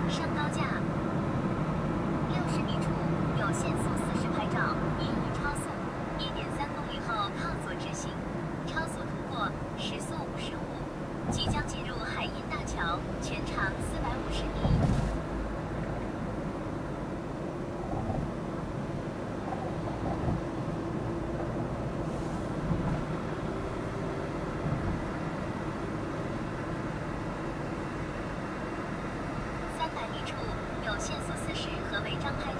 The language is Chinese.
上高架。60米处有限速40拍照，宜于超速。1.3公里后靠左直行，超速突破时速55。即将进入海印大桥，全长450米。300米处有限速40和违章拍